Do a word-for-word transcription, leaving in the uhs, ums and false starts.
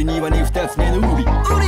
庭に二つ目のウリ。